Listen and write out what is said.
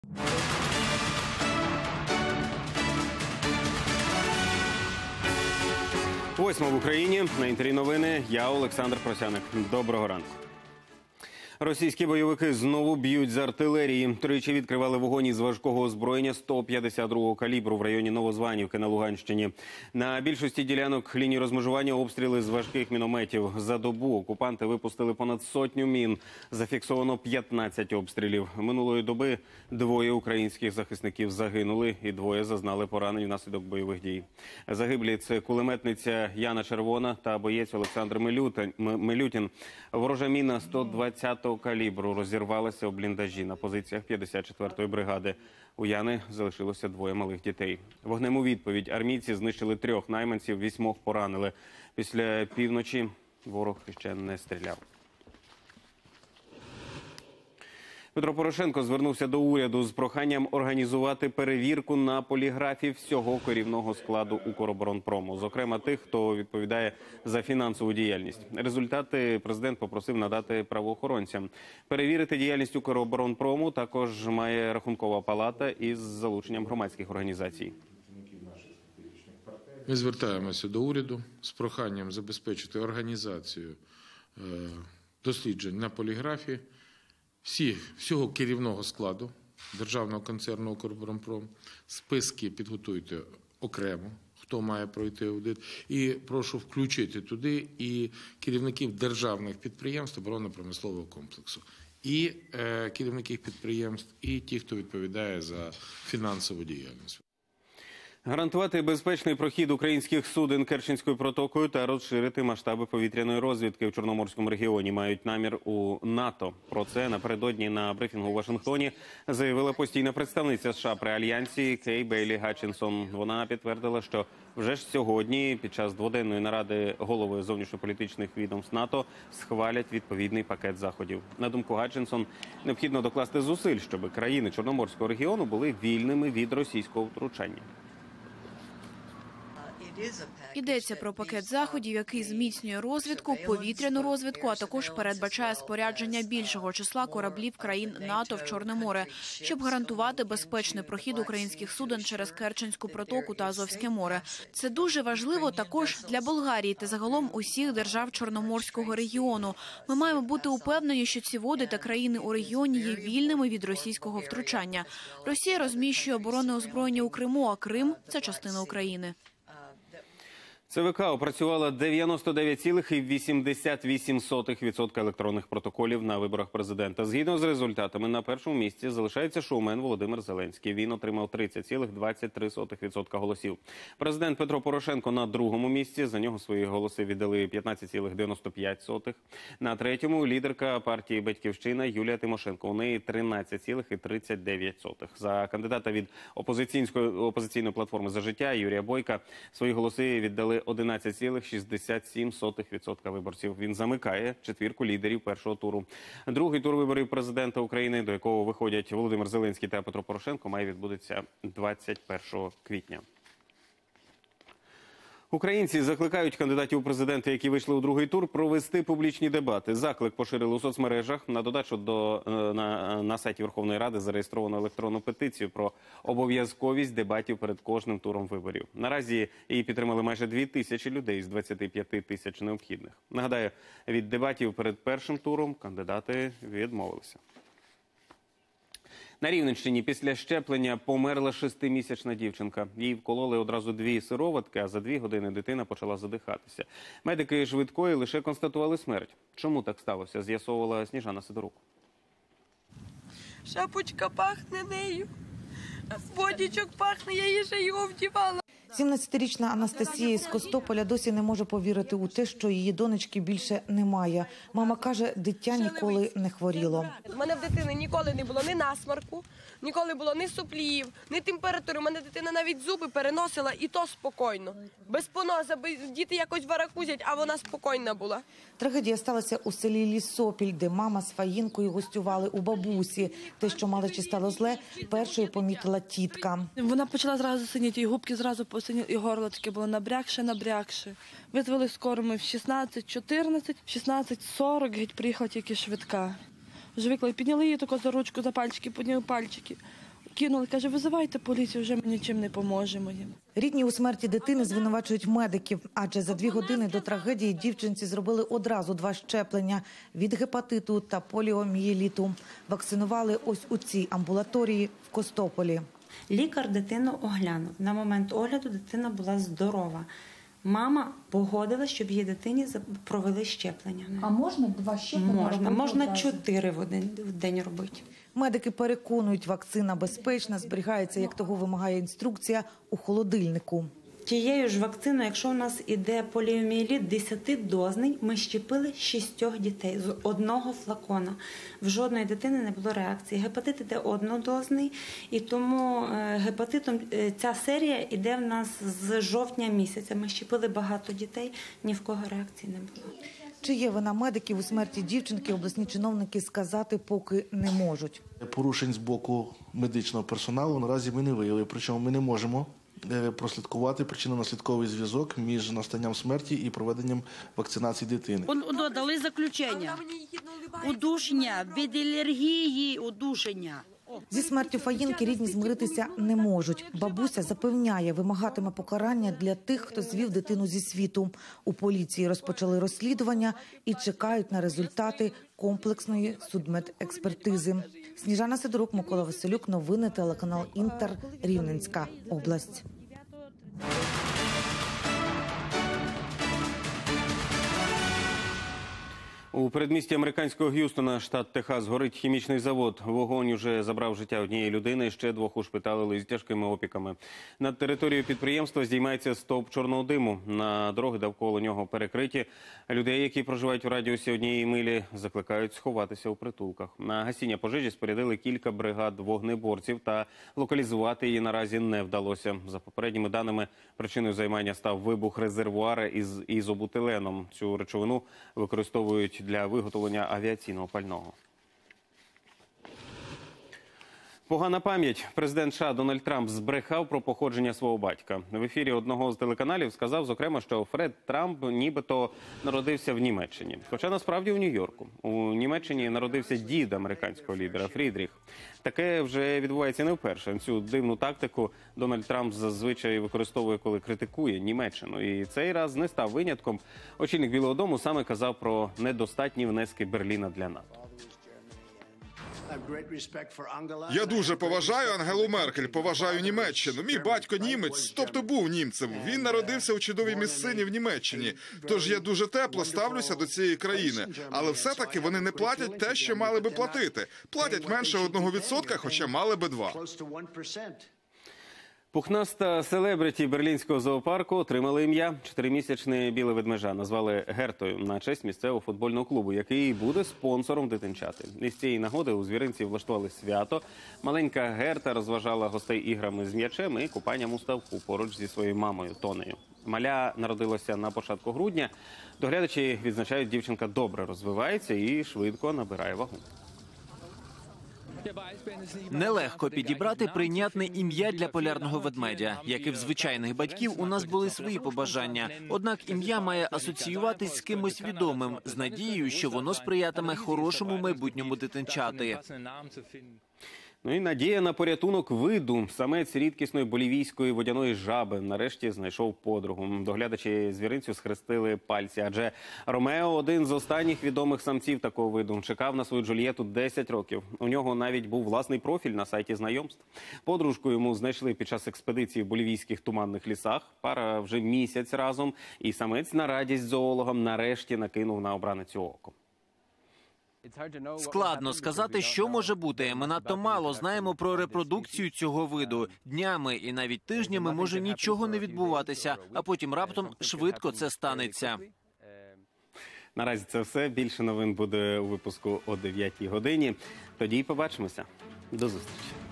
Восьма в Україні. На інтері новини. Я Олександр Просяник. Доброго ранку. Російські бойовики знову б'ють з артилерії. Тричі відкривали вогонь із важкого озброєння 152-го калібру в районі Новозванівки на Луганщині. На більшості ділянок лінії розмежування обстріли з важких мінометів. За добу окупанти випустили понад сотню мін. Зафіксовано 15 обстрілів. Минулої доби 2 українських захисників загинули і 2 зазнали поранень внаслідок бойових дій. Загиблі – це кулеметниця Яна Червона та боєць Олександр Милютін. Ворожа міна 120-го калібру розірвалася у бліндажі на позиціях 54-ї бригади. У Яни залишилося 2 малих дітей. Вогнем у відповідь армійці знищили 3 найманців, 8 поранили. Після півночі ворог ще не стріляв. Петро Порошенко звернувся до уряду з проханням організувати перевірку на поліграфі всього керівного складу Укроборонпрому, зокрема тих, хто відповідає за фінансову діяльність. Результати президент попросив надати правоохоронцям. Перевірити діяльність Укроборонпрому також має Рахункова палата із залученням громадських організацій. Ми звертаємося до уряду з проханням забезпечити організацію досліджень на поліграфі всього керівного складу державного концерну «Укроборонпром». Списки підготуйте окремо, хто має пройти аудит. І прошу включити туди і керівників державних підприємств оборонно-промислового комплексу, і керівників підприємств, і ті, хто відповідає за фінансову діяльність. Гарантувати безпечний прохід українських суден Керченською протокою та розширити масштаби повітряної розвідки в Чорноморському регіоні мають намір у НАТО. Про це напередодні на брифінгу у Вашингтоні заявила постійна представниця США при Альянсі Кей Бейлі Гатчинсон. Вона підтвердила, що вже ж сьогодні під час дводенної наради голови зовнішньополітичних відомств НАТО схвалять відповідний пакет заходів. На думку Гатчинсон, необхідно докласти зусиль, щоб країни Чорноморського регіону були вільними від російського втручання. Йдеться про пакет заходів, який зміцнює розвідку, повітряну розвідку, а також передбачає спорядження більшого числа кораблів країн НАТО в Чорне море, щоб гарантувати безпечний прохід українських суден через Керченську протоку та Азовське море. Це дуже важливо також для Болгарії та загалом усіх держав Чорноморського регіону. Ми маємо бути упевнені, що ці води та країни у регіоні є вільними від російського втручання. Росія розміщує оборонне озброєння у Криму, а Крим – це частина України. ЦВК опрацювала 99,88% електронних протоколів на виборах президента. Згідно з результатами, на першому місці залишається шоумен Володимир Зеленський. Він отримав 30,23% голосів. Президент Петро Порошенко на другому місці. За нього свої голоси віддали 15,95%. На третьому – лідерка партії «Батьківщина» Юлія Тимошенко. У неї 13,39%. За кандидата від опозиційної платформи «За життя» Юрія Бойка свої голоси віддали 11,67% виборців. Він замикає четвірку лідерів першого туру. Другий тур виборів президента України, до якого виходять Володимир Зеленський та Петро Порошенко, має відбудеться 21 квітня. Українці закликають кандидатів у президенти, які вийшли у другий тур, провести публічні дебати. Заклик поширили у соцмережах. На додачу на сайті Верховної Ради зареєстровано електронну петицію про обов'язковість дебатів перед кожним туром виборів. Наразі її підтримали майже 2000 людей з 25 тисяч необхідних. Нагадаю, від дебатів перед першим туром кандидати відмовилися. На Рівненщині після щеплення померла 6-місячна дівчинка. Їй вкололи одразу 2 сироватки, а за 2 години дитина почала задихатися. Медики швидкої лише констатували смерть. Чому так сталося, з'ясовувала Сніжана Сидорук. Шапочка пахне нею, бодічок пахне, я її ще його вдівала. 17-річна Анастасія з Костополя досі не може повірити у те, що її донечки більше немає. Мама каже, дитя ніколи не хворіло. У мене в дитини ніколи не було ні насморку, ніколи було ні суплів, ні температури. У мене дитина навіть зуби переносила, і то спокійно. Без поноса, діти якось варакузять, а вона спокійна була. Трагедія сталася у селі Лісопіль, де мама з Фаїнкою гостювали у бабусі. Те, що малечі стало зле, першою помітила тітка. Вона почала зразу синіти, і губки зразу посиніли, і горло таке було набрякше. Визвали скоро ми в 16:14, в 16:40 геть приїхала тільки швидка. Вже викликали, підняли її таку за ручку, за пальчики, підняли пальчики. Кинули, каже, визивайте поліцію, вже ми нічим не поможемо їм. Рідні у смерті дитини звинувачують медиків, адже за 2 години до трагедії дівчинці зробили одразу 2 щеплення від гепатиту та поліомієліту. Вакцинували ось у цій амбулаторії в Костополі. Лікар дитину оглянув. На момент огляду дитина була здорова. Мама погодила, щоб її дитині провели щеплення. А можна 2 щеплення? Можна 4 в день робити. Медики переконують, вакцина безпечна, зберігається, як того вимагає інструкція, у холодильнику. Тією ж вакциною, якщо у нас іде поліомієліт 10-дозний, ми щепили 6 дітей з 1 флакона. В жодної дитини не було реакції. Гепатит іде однодозний, і тому гепатитом ця серія іде в нас з жовтня місяця. Ми щепили багато дітей, ні в кого реакції не було. Чи є вина медиків у смерті дівчинки, обласні чиновники сказати поки не можуть. Порушень з боку медичного персоналу наразі ми не виявили, причому ми не можемо прослідкувати причинно-наслідковий зв'язок між настанням смерті і проведенням вакцинації дитини. Дали заключення. Удушення, від алергії удушення. Зі смертю Фаїнки рідні змиритися не можуть. Бабуся запевняє, вимагатиме покарання для тих, хто звів дитину зі світу. У поліції розпочали розслідування і чекають на результати комплексної судмедекспертизи. Сніжана Сидорук, Микола Василюк. Новини телеканал Інтер. Рівненська область. У передмісті американського Г'юстона, штат Техас, горить хімічний завод. Вогонь уже забрав життя однієї людини, ще 2 ушпиталили з тяжкими опіками. Над територією підприємства здіймається стовп чорного диму. На дороги довкола нього перекриті. Людей, які проживають в радіусі 1 милі, закликають сховатися у притулках. На гасіння пожежі спорядили кілька бригад вогнеборців, та локалізувати її наразі не вдалося. За попередніми даними, причиною займання став вибух резервуара із ізобутиленом. Цю речовину використовують для виготовлення авіаційного пального. Погана пам'ять. Президент США Дональд Трамп збрехав про походження свого батька. В ефірі одного з телеканалів сказав, зокрема, що Фред Трамп нібито народився в Німеччині. Хоча насправді у Нью-Йорку. У Німеччині народився дід американського лідера Фрідріх. Таке вже відбувається не вперше. Цю дивну тактику Дональд Трамп зазвичай використовує, коли критикує Німеччину. І цей раз не став винятком. Очільник Білого дому саме казав про недостатні внески Берліна для НАТО. Я дуже поважаю Ангелу Меркель, поважаю Німеччину. Мій батько німець, тобто був німцем. Він народився у чудовій місцині в Німеччині. Тож я дуже тепло ставлюся до цієї країни. Але все-таки вони не платять те, що мали би платити. Платять менше 1%, хоча мали би 2%. Пухнаста селебриті берлінського зоопарку отримали ім'я. 4-місячне біле ведмежа назвали Гертою на честь місцевого футбольного клубу, який буде спонсором дитинчати. Із цієї нагоди у звіринці влаштували свято. Маленька Герта розважала гостей іграми з м'ячем і купанням у ставку поруч зі своєю мамою Тонею. Маля народилося на початку грудня. Доглядачі відзначають, дівчинка добре розвивається і швидко набирає вагу. Нелегко підібрати прийнятне ім'я для полярного ведмедя. Як і в звичайних батьків, у нас були свої побажання. Однак ім'я має асоціюватись з кимось відомим, з надією, що воно сприятиме хорошому майбутньому дитинчати. Ну і надія на порятунок виду. Самець рідкісної болівійської водяної жаби нарешті знайшов подругу. Доглядачі звіринцю схрестили пальці, адже Ромео, один з останніх відомих самців такого виду, чекав на свою Джульєту 10 років. У нього навіть був власний профіль на сайті знайомств. Подружку йому знайшли під час експедиції в болівійських туманних лісах. Пара вже місяць разом, і самець на радість зоологам нарешті накинув на обраницю око. Складно сказати, що може бути. Ми надто мало знаємо про репродукцію цього виду. Днями і навіть тижнями може нічого не відбуватися, а потім раптом швидко це станеться. Наразі це все. Більше новин буде у випуску о 9-й годині. Тоді й побачимося. До зустрічі.